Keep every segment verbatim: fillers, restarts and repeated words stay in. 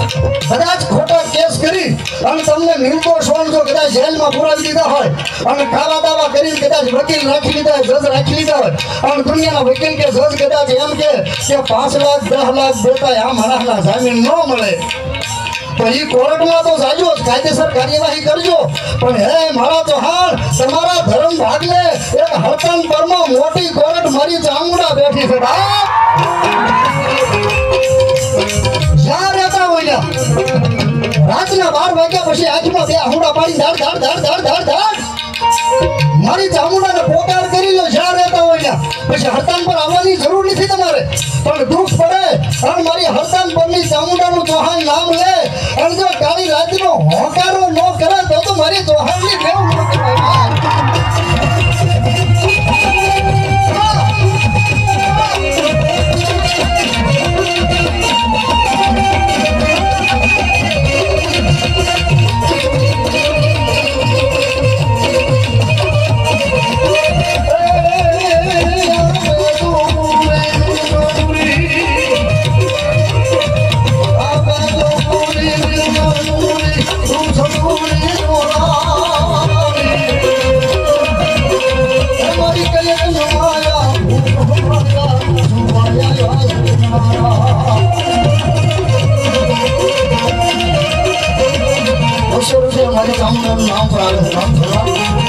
કદાચ ખોટા કેસ કરી અને તમને નિર્દોષ હોય જો કદાચ જેલમાં પુરાવી દીધા હોય અને કાળા દાવા કરીને કદાચ વકીલ રાખી લીધા હોય, જજ રાખી લીધા હોય અને દુનિયાના વકીલ કે જજ કદાચ એમ કે કે પાંચ લાખ દસ લાખ દેતા આ માણસના જામીન ન મળે તો એ કોર્ટમાં તો જાજો કાયદેસર કાર્યવાહી કરજો, પણ હે મારા ચૌહાણ તમારા ધર્મ ભાગને એક હડતન પરમાં મોટી કોર્ટ મારી ચામુંડા બેઠી છે બાપ. જ્યાં રહેતા હોય રાતના બાર વાગ્યા પછી આંખમાં બે આહુડા પાડી ધાડ ધાડ ધાડ ધાડ ધાડ ધાડ મારી ચામુંડાને પોકાર કરી લો. જ્યાં રહેતા હોય પછી હડતાલ પર આવવાની જરૂર નથી તમારે, પણ દુઃખ પડે અને મારી હડતાલ પરની ચામુંડાનું ચૌહાણ નામ લે અને જો કાળી રાતનો હોકારો ન કરે તો તો મારી ચૌહાણની બેવ ન કહેવાય. મારે ચામુંડાનું નામ પર આવે નામ કરવા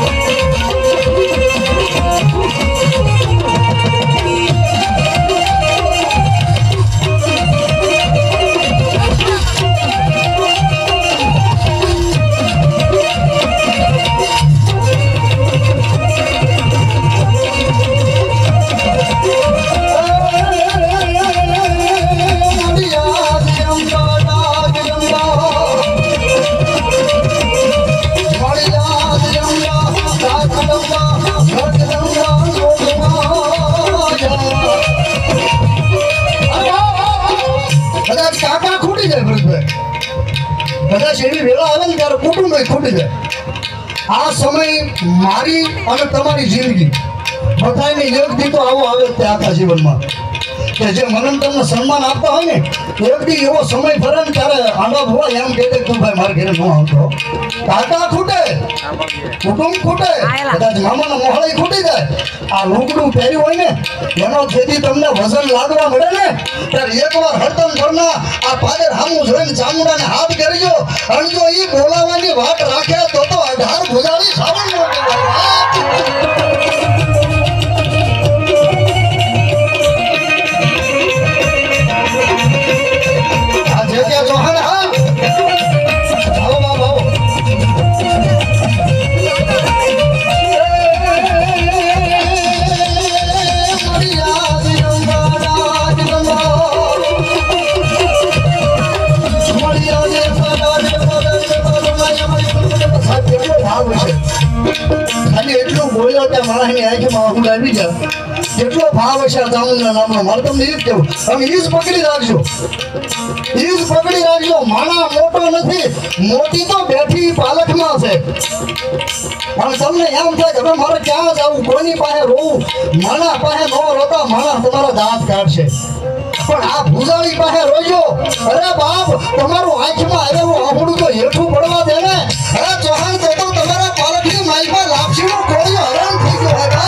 કદાચ એવી વેળા આવે ને ત્યારે કુટુંબ ખૂટી જાય. આ સમય મારી અને તમારી જિંદગી બધાને એક દી તો આવો આવે તે આખા જીવનમાં કે જે મને તમને સન્માન આપતા હોય ને એક દી એવો સમય ફરે ને ત્યારે આંડા ભોવા એમ કહે કે તું ભાઈ મારા ઘરે ન આવતો. કાકા ખૂટે, કુટુંબ ખૂટે, કદાચ મામાના મોહળાઈ ખૂટી જાય. આ લુગડું પહેર્યું હોય ને એનો જેથી તમને વજન લાગવા મળે ને ત્યારે એકવાર હડતન કરના આ પાદર હામું જોઈને ચામુંડાને હાથ કરજો અને જો ઈ બોલાવાની વાત રાખે તો તો અઢાર ગુજારી સાવણ નો કહેવાય. આ જગ્યા ચૌહાણ હા આવો બાપ આવો. ખાલી એટલું બોલ્યો ત્યાં માણસની આંખમાં આહુડ આવી જાય કેટલો ભાવ હશે આ ચામુંડા નામનો. મારે તમને એ જ કહેવું તમે એ જ પકડી રાખજો, એ જ પકડી રાખજો. માણા મોટો નથી, મોટી તો બેઠી પાલખમાં છે. અને તમને એમ થાય કે હવે મારે ક્યાં જવું, કોની પાસે રોવું, માણા પાસે ન રોતા માણા તમારા દાંત કાઢશે. પણ આ ભૂજાળી પાસે રોજો, અરે બાપ તમારું આંખમાં આવેલું આહુડું તો હેઠું પડવા દે ને. અરે ચૌહાણ તો તો તમારા પાલખની માઈમાં લાપસીનો કોળિયો હરામ થઈ ગયો હતા.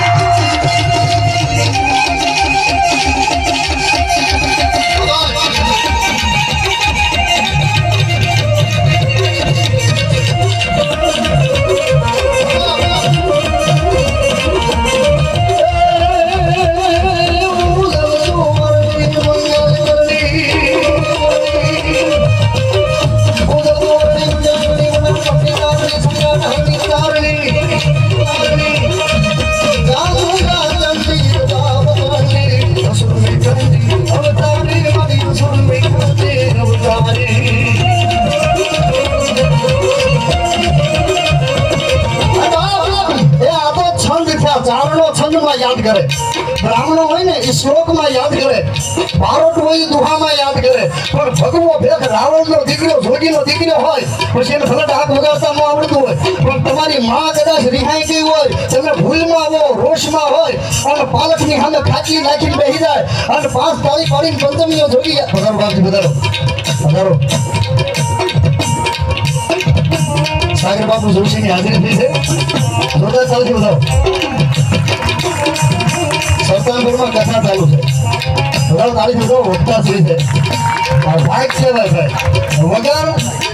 યાદ કરે, બ્રાહ્મણો હોય ને એ શ્લોકમાં યાદ કરે, બારોટ હોય એ દુહામાં યાદ કરે. પણ ભગવો ભેખ રાવણનો દીકરો જોગીનો દીકરો હોય પછી એને ફલટ હાથ વગાડતા ન આવડતું હોય, પણ તમારી માં કદાચ રિહાઈ ગઈ હોય, તમે ભૂલમાં હો, રોષમાં હોય અને પાલકની સામે ખાટલી નાખીને બેસી જાય અને પાંચ તાળી પાડીને પંચમીઓ જોગી વધારો વધારો हजारो सागर बापू जोशी की हाजिरी थी है जोरदार चालू थी बताओ सत्तानपुर में कथा चालू है बताओ ताली बताओ वक्ता श्री है और भाग से है वगर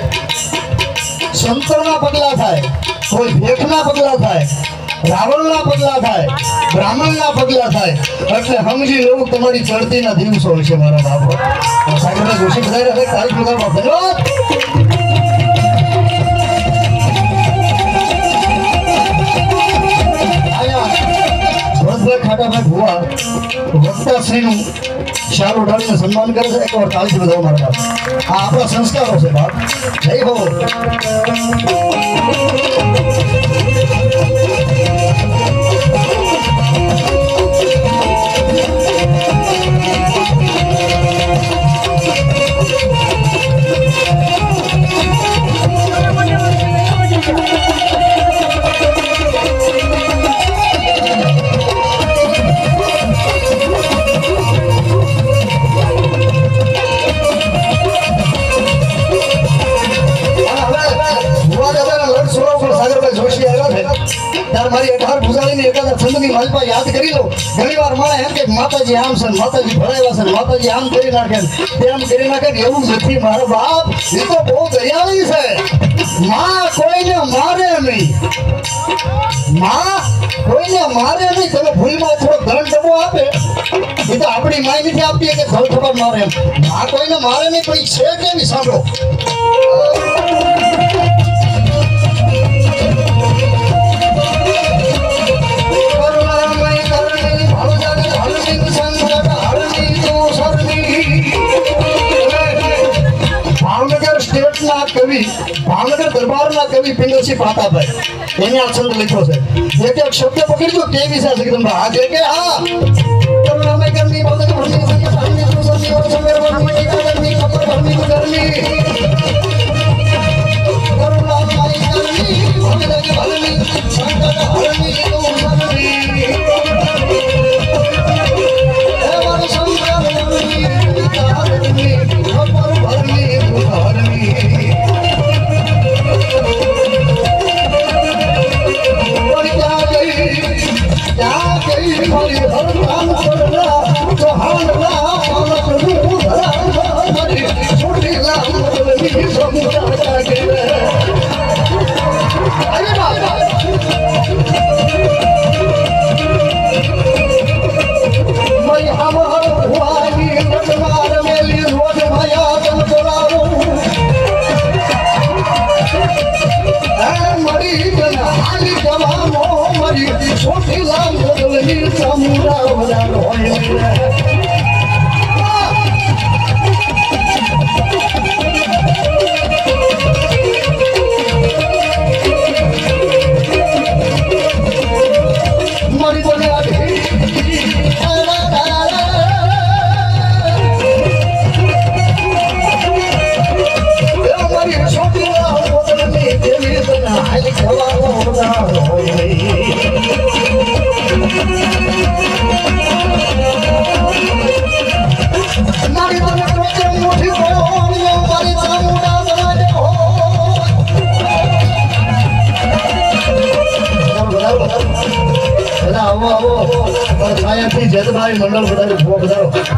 संतोना पगला था कोई भेखना पगला था रावणना पगला था ब्राह्मणना पगला था એટલે સમજી લેવું તમારી ચડતીના દિવસો છે મારા બાપ સાગરભાઈ જોશી બધાય રહે તારીખ લગાવવા ધન્યવાદ આયા ભરતભાઈ ખાટાભાઈ ભુવા વક્તા શ્રીનું શાલ ઉડાડીને સન્માન કરે છે એકવાર તાળીથી બધાઓ મારા બાપ આ આપણા સંસ્કારો છે બાપ જય હો મારી અઢાર ભુજાળીની એકાદા છંદની માલપા યાદ કરી લો ઘણી વાર મારે એમ કે માતાજી આમ છે માતાજી ભરાયા છે માતાજી આમ કરી નાખે તેમ કરી નાખે એવું નથી મારો બાપ એ તો બહુ દયાળી છે માં કોઈને મારે નહીં માં કોઈને મારે નહીં તમે ભૂલમાં થોડો ધન ડબ્બો આપે એ તો આપણી માય નથી આપતી કે ધન ખબર મારે એમ માં કોઈને મારે નહીં પણ છે કેવી સાંભળો कवि भावनगर दरबार ना कवि पिंगलसी पाताभाई એને આ છંદ લખ્યો છે જે કે શબ્દ પકડજો તે વિશે એકદમ આ જે કે હા કરુણામય ગરમી ભાવનગર ભરમી સંગીત હરમી સુસંગી ઓર સંગર વરમી ગરમી કપર ભરમી ગરમી કરુણામય ગરમી ભાવનગર ભરમી સંગીત હરમી સુસંગી હે મારો સંગર ભરમી ગરમી કપર ભરમી ગરમી जयभाई मंडल बताओ